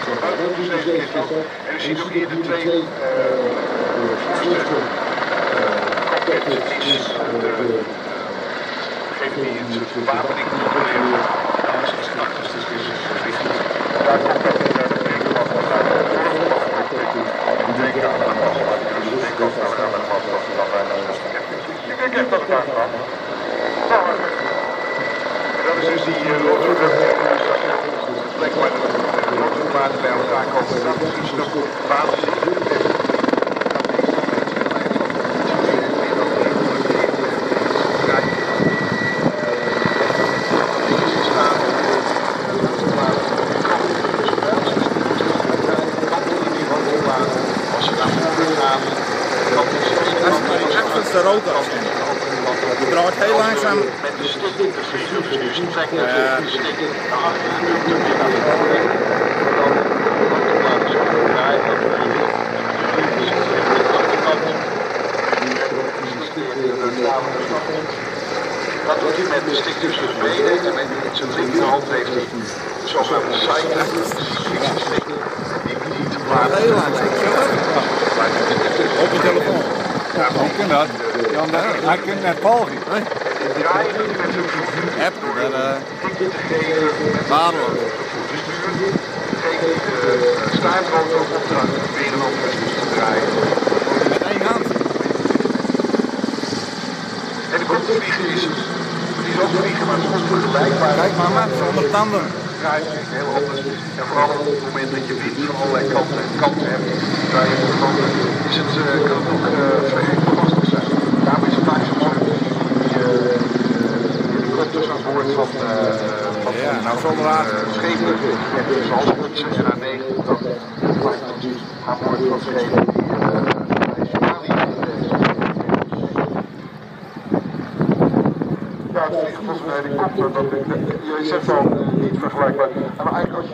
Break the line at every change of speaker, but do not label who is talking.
En u ziet ook hier de twee voorste cockpit is degene die het bewapening controleert. En als het achterste is verplicht. Daar komt ook een bedenken wat we gaan denken aan de massa. Dus ik denk ook aan de massa dat we dan bijna 60 hebben. Ik denk echt dat het daar gaat. En dat is dus die plek waar de rotorwaarden bij elkaar komen. Dat is iets dat waanzinnig.
De rotor. Je draait heel langzaam.
Met de stick in de vliegen, dus nu trek je de stick naar achter en nu druk je naar voren. Dan laten ze ook draaien. Dat doet hij met de stick tussen de benen en met zijn linkerhand heeft hij, zoals we hebben de cycle, de stick, die te plaatsen.
Heel langzaam. Op je telefoon.
Ja, hoe kan dat? Hij kan net volgen.
Draaien doet hij met zijn voet.
App,
Tikje te geven met
waardeloos.
degene die de staartrotor opdracht weer een andere te draaien.
Met één hand.
En de kopvliegen is het. Die is ook vliegen, maar het is onvergelijkbaar.
Kijk mama, zonder tanden.
Draait heel anders. En vooral op het moment dat je wind van allerlei kanten hebt, draaien op de landen, is het, kan het ook vergeten lastig zijn. Daarom is het vaak zo mooi om die helikopters aan boord van
zonder water.
schepen, zoals het A9, dat aan boord van schepen ja, het vliegen van zo'n helikopter, je zegt al niet vergelijkbaar. Maar eigenlijk als je